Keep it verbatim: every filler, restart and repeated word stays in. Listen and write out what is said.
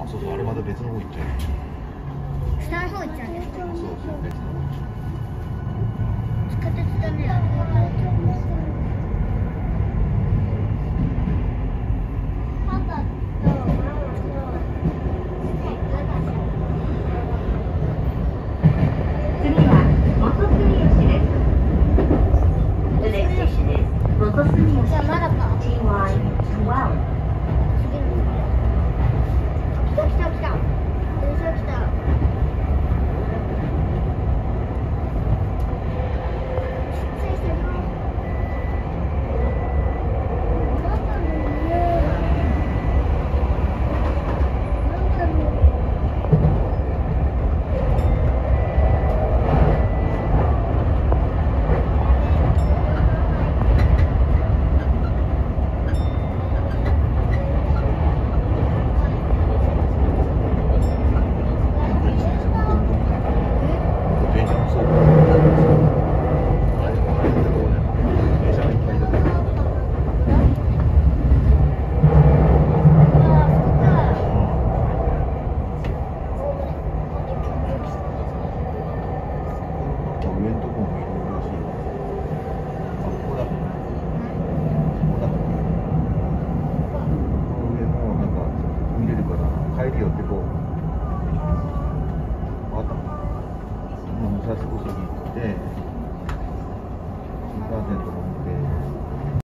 そうそう、あれまた別の方行っちゃう。 下の方行っちゃうんですか。 そうそう、別の方行っちゃう。 地下鉄だね。 次は元住吉です。The next station is 元住吉。 じゃあまだか。 ティーワイ じゅうに。 来た来た来た。電車来た。 帰り寄ってこう。わかった。武蔵小杉行って。